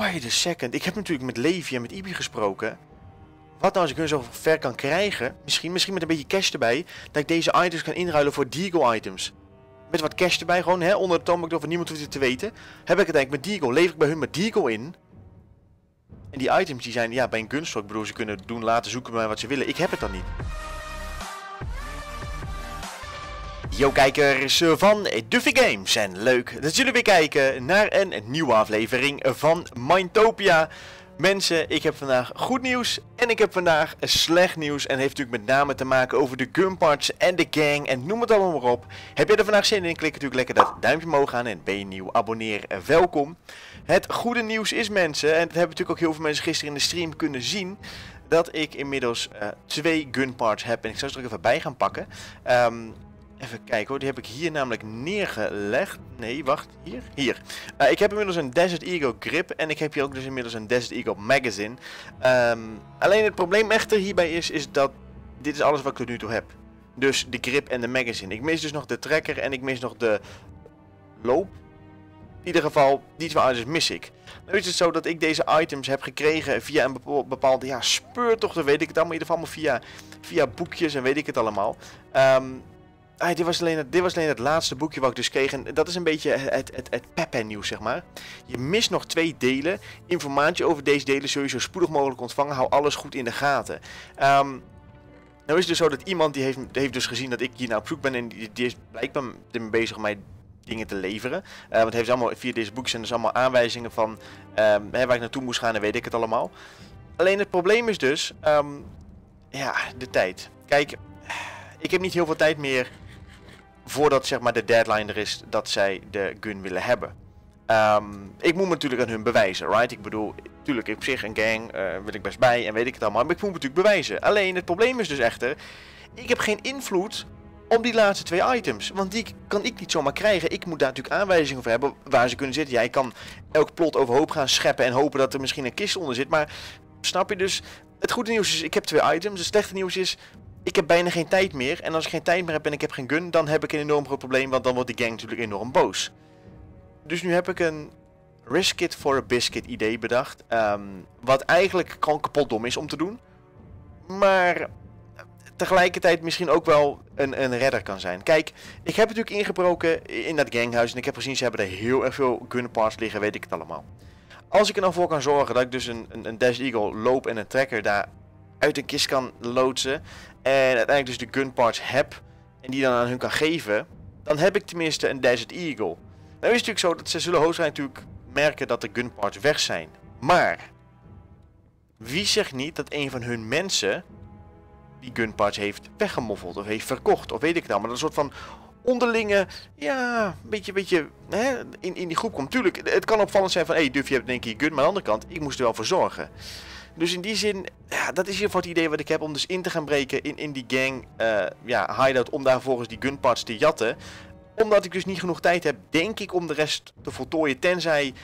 Wait a second. Ik heb natuurlijk met Levi en met Ibi gesproken. Wat nou als ik hun zo ver kan krijgen? Misschien met een beetje cash erbij. Dat ik deze items kan inruilen voor Deagle items. Met wat cash erbij, gewoon hè, onder de toonbank voor niemand hoeft het te weten. Heb ik het eigenlijk met Deagle. Lever ik bij hun met Deagle in. En die items die zijn ja, bij een gunstore. Ik bedoel, ze kunnen doen, laten zoeken bij mij wat ze willen. Ik heb het dan niet. Yo kijkers van Duffy Games en leuk dat jullie weer kijken naar een nieuwe aflevering van Mindtopia. Mensen, ik heb vandaag goed nieuws en ik heb vandaag slecht nieuws en heeft natuurlijk met name te maken over de gunparts en de gang en noem het allemaal maar op. Heb je er vandaag zin in? Klik natuurlijk lekker dat duimpje omhoog aan en ben je nieuw, abonneer, welkom. Het goede nieuws is mensen, en dat hebben natuurlijk ook heel veel mensen gisteren in de stream kunnen zien, dat ik inmiddels 2 gunparts heb en ik zal ze er even bij gaan pakken. Even kijken hoor, die heb ik hier namelijk neergelegd. Nee, wacht, hier. Ik heb inmiddels een Desert Eagle grip en ik heb hier ook dus inmiddels een Desert Eagle magazine. Alleen het probleem echter hierbij is dat dit is alles wat ik tot nu toe heb. Dus de grip en de magazine. Ik mis dus nog de tracker en ik mis nog de loop. In ieder geval, die 2 items mis ik. Nu is het zo dat ik deze items heb gekregen via een bepaalde ja, speurtocht, weet ik het allemaal. In ieder geval via boekjes en weet ik het allemaal. Dit was alleen het laatste boekje wat ik dus kreeg. En dat is een beetje het Pepe nieuws, zeg maar. Je mist nog 2 delen. Informatie over deze delen zul je zo spoedig mogelijk ontvangen. Hou alles goed in de gaten. Nou is het dus zo dat iemand die heeft dus gezien dat ik hier nou op zoek ben. En die is blijkbaar ermee bezig om mij dingen te leveren. Want het heeft allemaal via deze boekjes en dus allemaal aanwijzingen van waar ik naartoe moest gaan en weet ik het allemaal. Alleen het probleem is dus ja, de tijd. Kijk, ik heb niet heel veel tijd meer voordat zeg maar de deadline er is dat zij de gun willen hebben. Ik moet me natuurlijk aan hun bewijzen, right? Ik bedoel, natuurlijk op zich een gang wil ik best bij en weet ik het allemaal, maar ik moet me natuurlijk bewijzen. Alleen het probleem is dus echter, ik heb geen invloed op die laatste 2 items, want die kan ik niet zomaar krijgen. Ik moet daar natuurlijk aanwijzingen voor hebben waar ze kunnen zitten. Jij kan elk plot overhoop gaan scheppen en hopen dat er misschien een kist onder zit, maar snap je dus? Het goede nieuws is, ik heb 2 items. Het slechte nieuws is, ik heb bijna geen tijd meer. En als ik geen tijd meer heb en ik heb geen gun, dan heb ik een enorm groot probleem. Want dan wordt die gang natuurlijk enorm boos. Dus nu heb ik een risk it for a biscuit idee bedacht. Wat eigenlijk gewoon kapot dom is om te doen. Maar tegelijkertijd misschien ook wel een redder kan zijn. Kijk, ik heb natuurlijk ingebroken in dat ganghuis. En ik heb gezien, ze hebben er heel erg veel gunparts liggen, weet ik het allemaal. Als ik er dan voor kan zorgen dat ik dus een Desert Eagle loop en een tracker daar uit een kist kan loodsen. En uiteindelijk dus de gunparts heb. En die dan aan hun kan geven. Dan heb ik tenminste een Desert Eagle. Nou is het natuurlijk zo dat ze zullen hoogstwaarschijnlijk natuurlijk merken dat de gunparts weg zijn. Maar wie zegt niet dat een van hun mensen die gunparts heeft weggemoffeld of heeft verkocht of weet ik het nou. Maar dat een soort van onderlinge, ja, een beetje hè, in die groep komt. Tuurlijk, het kan opvallend zijn van, hey Duff, je hebt in één keer je gun. Maar aan de andere kant, ik moest er wel voor zorgen. Dus in die zin, ja, dat is hier voor het idee wat ik heb om dus in te gaan breken in die gang ja, hideout. Om daar volgens die gunparts te jatten. Omdat ik dus niet genoeg tijd heb, denk ik, om de rest te voltooien. Tenzij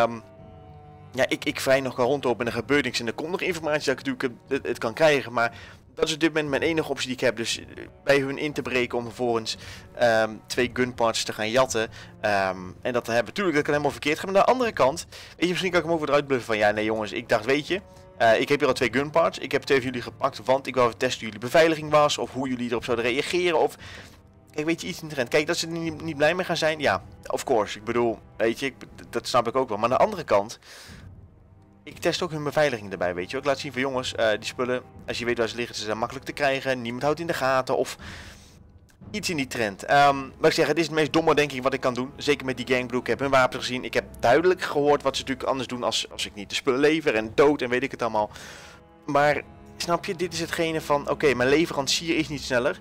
ja, ik vrij nog kan rondlopen en er gebeurt niks. En er komt nog informatie dat ik natuurlijk het kan krijgen. Maar dat is op dit moment mijn enige optie die ik heb. Dus bij hun in te breken om vervolgens 2 gunparts te gaan jatten. En dat te hebben. Tuurlijk, dat kan helemaal verkeerd gaan. Maar aan de andere kant, weet je, misschien kan ik hem ook eruit bluffen van, ja, nee jongens, ik dacht, weet je, ik heb hier al 2 gunparts. Ik heb 2 van jullie gepakt, want ik wou even testen hoe jullie beveiliging was. Of hoe jullie erop zouden reageren. Of, kijk, weet je, iets in de trend. Kijk, dat ze er niet blij mee gaan zijn. Ja, of course. Ik bedoel, weet je, dat snap ik ook wel. Maar aan de andere kant, ik test ook hun beveiliging erbij, weet je. Ik laat zien van, jongens, die spullen, als je weet waar ze liggen, ze zijn makkelijk te krijgen. Niemand houdt in de gaten. Of iets in die trend. Maar ik zeg, het is het meest domme, denk ik, wat ik kan doen. Zeker met die gangbroek. Ik heb hun wapens gezien. Ik heb duidelijk gehoord wat ze natuurlijk anders doen als ik niet de spullen lever en dood en weet ik het allemaal. Maar, snap je, dit is hetgene van, oké, mijn leverancier is niet sneller.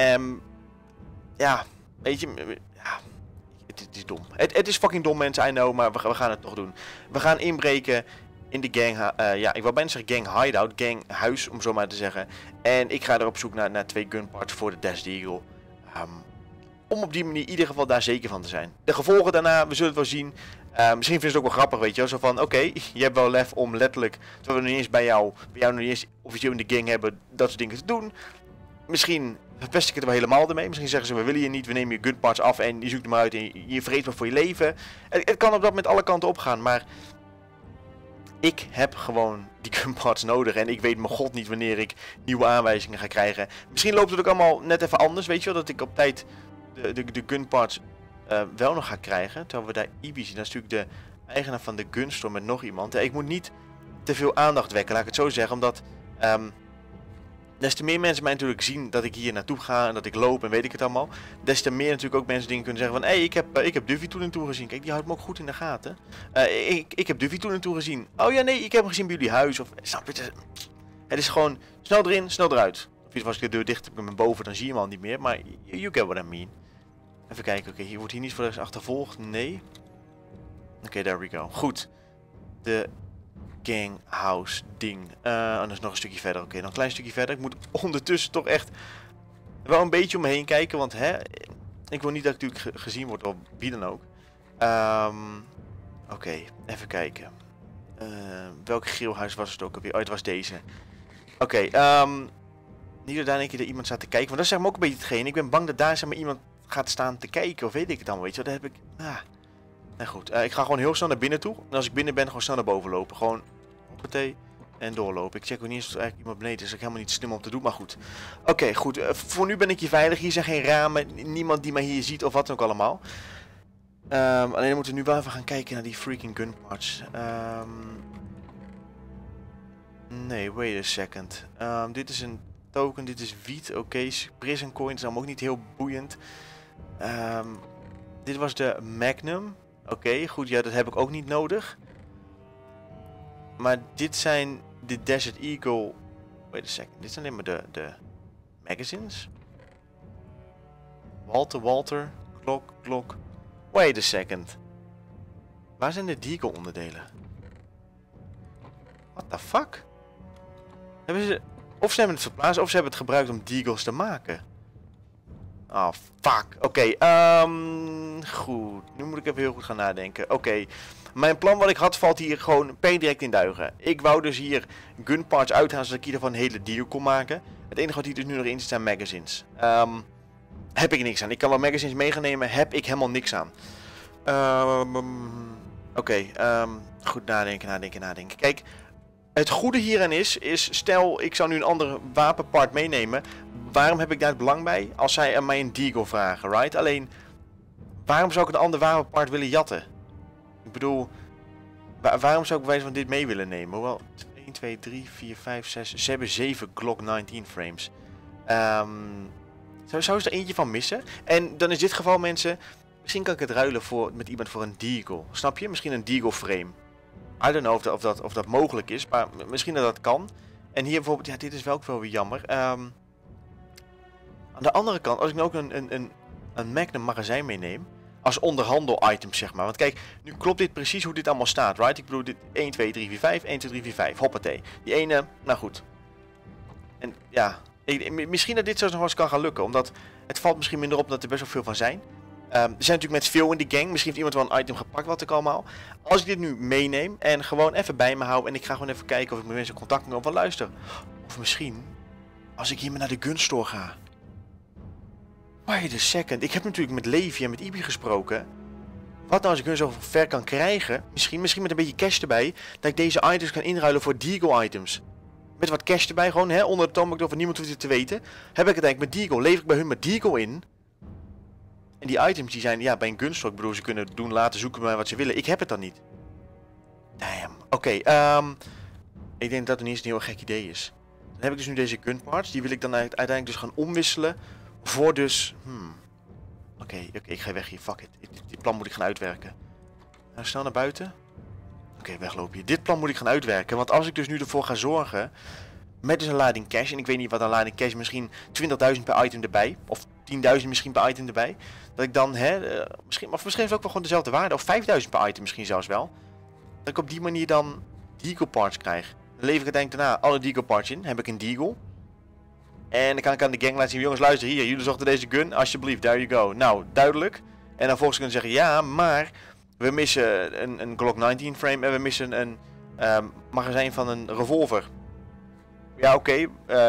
Ja, weet je, ja, het is dom. Het is fucking dom, mensen, I know, maar we gaan het nog doen. We gaan inbreken in de gang, ja, ik wil bijna zeggen gang hideout, gang huis, om zo maar te zeggen. En ik ga er op zoek naar 2 gunparts voor de Desert Eagle. Om op die manier in ieder geval daar zeker van te zijn. De gevolgen daarna, we zullen het wel zien. Misschien vind je het ook wel grappig, weet je wel. Zo van, oké, je hebt wel lef om letterlijk, terwijl we nog niet eens bij jou nog niet eens officieel in de gang hebben, dat soort dingen te doen. Misschien verpest ik het er wel helemaal ermee. Misschien zeggen ze, we willen je niet, we nemen je gunparts af en je zoekt hem uit en je vreet maar voor je leven. Het kan op dat moment alle kanten opgaan, maar Ik heb gewoon die gunparts nodig en ik weet mijn god niet wanneer ik nieuwe aanwijzingen ga krijgen. Misschien loopt het ook allemaal net even anders, weet je wel, dat ik op tijd de gunparts wel nog ga krijgen. Terwijl we daar Ibi zien, dat is natuurlijk de eigenaar van de gunstore met nog iemand. Ja, ik moet niet te veel aandacht wekken, laat ik het zo zeggen, omdat des te meer mensen mij natuurlijk zien dat ik hier naartoe ga en dat ik loop en weet ik het allemaal. Des te meer natuurlijk ook mensen dingen kunnen zeggen van, hé, ik heb Duffy toen en toe gezien. Kijk, die houdt me ook goed in de gaten. Ik heb Duffy toen en toe gezien. Oh ja, nee, ik heb hem gezien bij jullie huis. Of, snap je? Het is gewoon snel erin, snel eruit. Of als ik de deur dicht heb met mijn boven, dan zie je hem al niet meer. Maar you get what I mean. Even kijken, oké, hier wordt hier niet voor de achtervolgd. Nee. Oké, there we go. Goed. De ganghouse ding. En dat is nog een stukje verder. Oké, nog een klein stukje verder. Ik moet ondertussen toch echt wel een beetje om me heen kijken. Want hè, ik wil niet dat ik natuurlijk gezien word door wie dan ook. Oké, even kijken. Welk geelhuis was het ook alweer? Oh, het was deze. Oké, niet dat daar een keer iemand staat te kijken. Want dat is zeg maar ook een beetje hetgeen. Ik ben bang dat daar zeg maar iemand gaat staan te kijken. Of weet ik het allemaal. Weet je, dat heb ik... Nou goed, ik ga gewoon heel snel naar binnen toe. En als ik binnen ben, gewoon snel naar boven lopen. Gewoon hoppatee en doorlopen. Ik check ook niet eens of er eigenlijk iemand beneden is. Dat is helemaal niet slim om te doen, maar goed. Oké, goed. Voor nu ben ik hier veilig. Hier zijn geen ramen. Niemand die mij hier ziet of wat dan ook allemaal. Alleen moeten we nu wel even gaan kijken naar die freaking gunparts. Nee, wait a second. Dit is een token, dit is wiet. Oké, prison coins is allemaal ook niet heel boeiend. Dit was de Magnum. Oké, goed, ja, dat heb ik ook niet nodig. Maar dit zijn de Desert Eagle... Wait a second, dit zijn alleen maar de magazines. Walter, Glock. Wait a second. Waar zijn de Deagle onderdelen? What the fuck? Hebben ze... Of ze hebben het verplaatst, of ze hebben het gebruikt om Deagles te maken. Oh, fuck. Oké, goed. Nu moet ik even heel goed gaan nadenken. Oké, mijn plan wat ik had valt hier gewoon per direct in duigen. Ik wou dus hier gunparts uithalen zodat ik in ieder geval een hele deal kon maken. Het enige wat hier dus nu nog in zit zijn magazines. Heb ik niks aan. Ik kan wel magazines meegenemen, heb ik helemaal niks aan. Oké, goed nadenken. Kijk, het goede hieraan is, stel ik zou nu een andere wapenpart meenemen. Waarom heb ik daar het belang bij? Als zij aan mij een Deagle vragen, right? Alleen, waarom zou ik een ander wapenpart willen jatten? Ik bedoel, waarom zou ik bij wijze van dit mee willen nemen? Hoewel, 1, 2, 3, 4, 5, 6, ze hebben 7 Glock 19 frames. Zou ze er eentje van missen? En dan is dit geval mensen, misschien kan ik het ruilen met iemand voor een Deagle. Snap je? Misschien een Deagle frame. I don't know of dat mogelijk is, maar misschien dat kan. En hier bijvoorbeeld, ja, dit is wel weer jammer. Aan de andere kant, als ik nou ook een Magnum magazijn meeneem, als onderhandel item zeg maar. Want kijk, nu klopt dit precies hoe dit allemaal staat, right? Ik bedoel, dit 1, 2, 3, 4, 5, 1, 2, 3, 4, 5, hoppatee. Die ene, nou goed. En ja, misschien dat dit zo nog wel eens kan gaan lukken, omdat het valt misschien minder op dat er best wel veel van zijn. Er zijn natuurlijk met veel in die gang. Misschien heeft iemand wel een item gepakt wat ik allemaal. Als ik dit nu meeneem en gewoon even bij me hou en ik ga gewoon even kijken of ik met mensen contact kan van luister. Of misschien als ik hiermee naar de gunstore ga. Wait a second. Ik heb natuurlijk met Levi en met Ibi gesproken. Wat nou als ik hun zo ver kan krijgen? Misschien met een beetje cash erbij. Dat ik deze items kan inruilen voor Deagle items. Met wat cash erbij gewoon, hè, onder de toonbank of niemand hoeft het te weten. Heb ik het eigenlijk met Deagle. Lever ik bij hun met Deagle in. En die items die zijn, ja, bij een gunstore, ik bedoel, ze kunnen doen, laten zoeken bij wat ze willen. Ik heb het dan niet. Damn. Oké, ik denk dat dat niet eens een heel gek idee is. Dan heb ik dus nu deze gunparts. Die wil ik dan uiteindelijk dus gaan omwisselen. Voor dus... Oké, ik ga weg hier. Fuck it. Dit plan moet ik gaan uitwerken. Nou, snel naar buiten. Oké, weglopen hier. Dit plan moet ik gaan uitwerken. Want als ik dus nu ervoor ga zorgen... Met dus een lading cash. En ik weet niet wat een lading cash. Misschien 20.000 per item erbij. Of 10.000 misschien per item erbij. Dat ik dan, misschien is het ook wel gewoon dezelfde waarde. Of 5.000 per item misschien zelfs wel. Dat ik op die manier dan Deagle parts krijg. Dan lever ik uiteindelijk daarna alle Deagle parts in. Heb ik een Deagle. En dan kan ik aan de gang laten zien. Jongens, luister hier. Jullie zochten deze gun. Alsjeblieft, there you go. Nou, duidelijk. En dan volgens kunnen zeggen, ja, maar we missen een Glock 19 frame. En we missen een magazijn van een revolver. Ja, oké.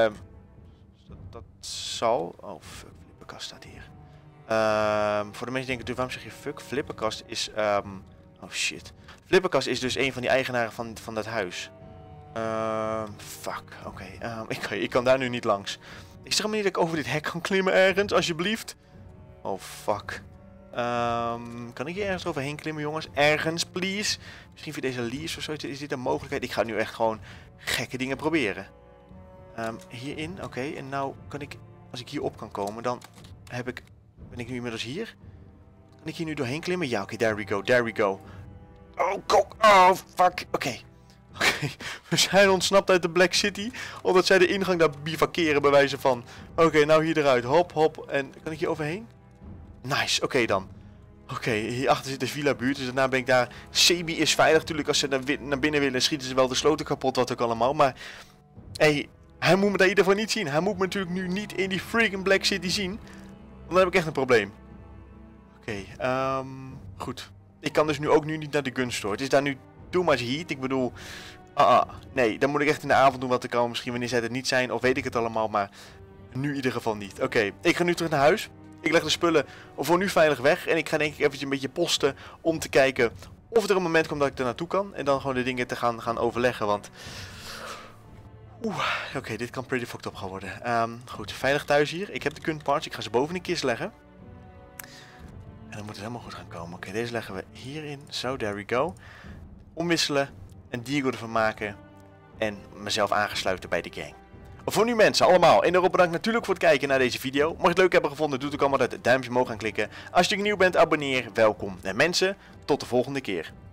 Dat zal... Oh, fuck. Flipperkast staat hier. Voor de mensen die denken, waarom zeg je fuck? Flipperkast is Oh shit. Flipperkast is dus een van die eigenaren van dat huis. Fuck. Oké. Ik kan daar nu niet langs. Is er een manier dat ik over dit hek kan klimmen ergens, alsjeblieft? Oh fuck. Kan ik hier ergens overheen klimmen, jongens? Ergens, please. Misschien via deze leaves of zo. Is dit een mogelijkheid? Ik ga nu echt gewoon gekke dingen proberen. Hierin, oké. En nou kan ik, als ik hierop kan komen, dan ben ik nu inmiddels hier. Kan ik hier nu doorheen klimmen? Ja, oké, there we go, there we go. Oh, go. Oh, fuck. Oké. We zijn ontsnapt uit de Black City. Omdat zij de ingang daar bivakeren bij wijze van. Oké, nou hier eruit. Hop, hop. En kan ik hier overheen? Nice, oké dan. Oké, hierachter zit de villa buurt. Dus daarna ben ik daar. Sebi is veilig natuurlijk. Als ze naar binnen willen, schieten ze wel de sloten kapot. Wat ook allemaal. Maar, hey, hij moet me daar in ieder geval niet zien. Hij moet me natuurlijk nu niet in die freaking Black City zien. Want dan heb ik echt een probleem. Oké, goed. Ik kan dus nu ook niet naar de gunstore. Het is daar nu too much heat. Ik bedoel, nee, dan moet ik echt in de avond doen wat er kan. Misschien wanneer zij het niet zijn, of weet ik het allemaal. Maar nu in ieder geval niet. Oké, ik ga nu terug naar huis. Ik leg de spullen voor nu veilig weg. En ik ga denk ik eventjes een beetje posten om te kijken of er een moment komt dat ik er naartoe kan. En dan gewoon de dingen te gaan overleggen. Want, oké, dit kan pretty fucked up gaan worden. Goed, veilig thuis hier. Ik heb de gun parts. Ik ga ze boven de kist leggen. En dan moet het helemaal goed gaan komen. Oké, deze leggen we hierin. Zo, there we go. Omwisselen. Een Diego ervan maken. En mezelf aangesluiten bij de gang. Voor nu mensen, allemaal. En daarop bedankt natuurlijk voor het kijken naar deze video. Mocht je het leuk hebben gevonden, doe het ook allemaal dat duimpje omhoog gaan klikken. Als je nieuw bent, abonneer. Welkom. En mensen, tot de volgende keer.